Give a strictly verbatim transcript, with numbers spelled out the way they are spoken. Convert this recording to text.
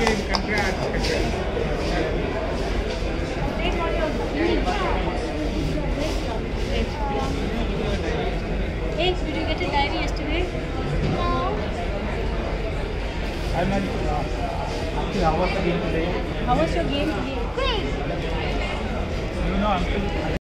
again. Congrats. Congrats. Hey, did you get a diary yesterday? No. I'm not. Akhil, how was the game today? How was your game today? Great. You know, Uncle.